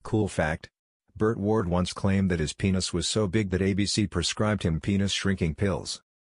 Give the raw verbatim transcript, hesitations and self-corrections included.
Cool fact: Burt Ward once claimed that his penis was so big that A B C prescribed him penis shrinking pills.